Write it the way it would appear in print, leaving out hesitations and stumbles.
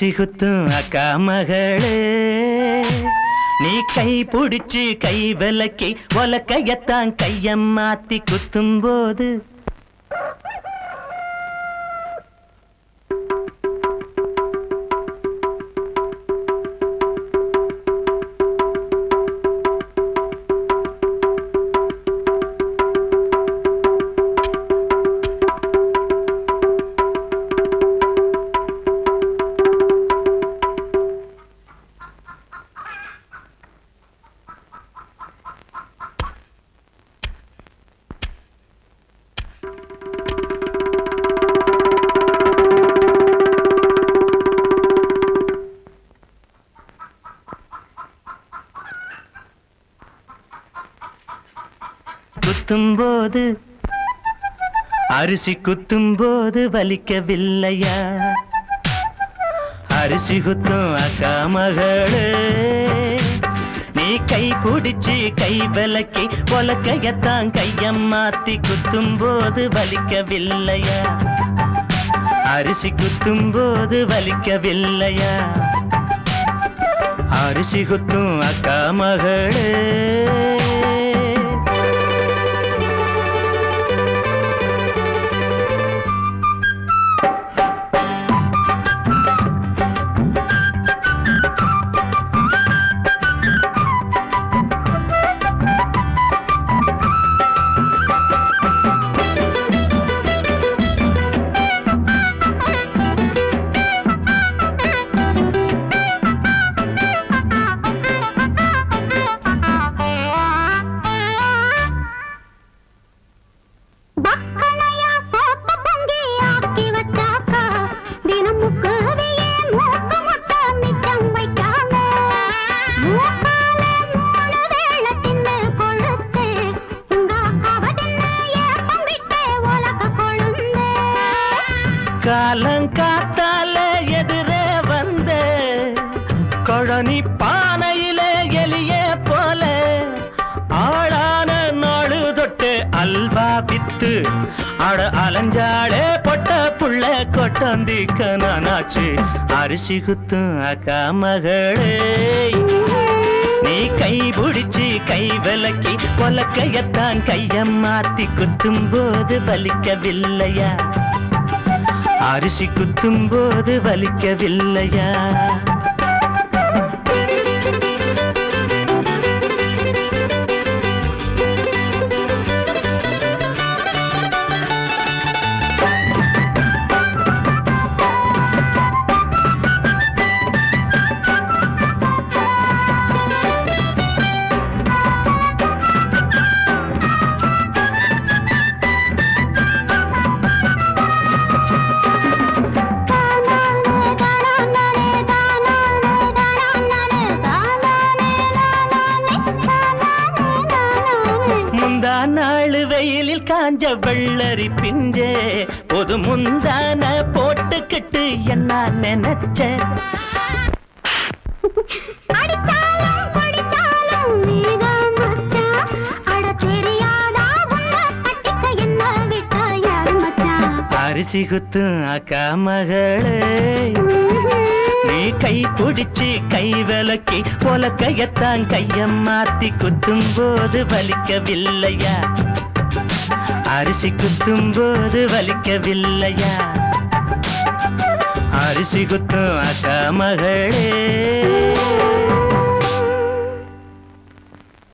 அரிசி குத்தும் அக்கா மகளே நீ கை பிடிச்சு கை விலக்கி ஒலக்கையத்தான் கையம் மாத்தி குத்தும் போது குத்தும்போது அரிசி குத்தும்போது வலிக்கவில்லையா அரிசி குத்தும் அக்கா மகளே நீ கை பிடிச்சு கை விலக்கி ஒலக்கையத்தான் கையம் மாத்தி குத்தும்போது வலிக்கவில்லையா அரிசி குத்தும்போது வலிக்கவில்லையா அரிசி குத்தும் அக்கா மகளே காலங்காத்தால எதிரே வந்த கொழனி பானையில எலிய போல ஆளான நாடு தொட்டு அல்வா வித்து அட அலஞ்சாளே பொட்ட புள்ள கொட்டந்திக்க நானாச்சு அரிசி குத்தும் அக்கா மகளே நீ கை பிடிச்சு கை விலக்கி ஒலக்கையத்தான் கையம் மாத்தி குத்தும் போது வலிக்கவில்லையா அரிசி குத்தும் போது வலிக்கவில்லையா நாளு வெயிலில் காஞ்ச வெள்ளரி பிஞ்சே பொது முந்தான போட்டுக்கிட்டு என்ன நினைச்ச அரிசி குத்தும் அக்கா மகளே நீ கை பிடிச்சு கை விலக்கி ஒலக்கையத்தான் கையம் மாத்தி குத்தும் போது வலிக்கவில்லையா அரிசி குத்தும் போது வலிக்கவில்லையா அரிசி குத்தும் அக்கா மகளே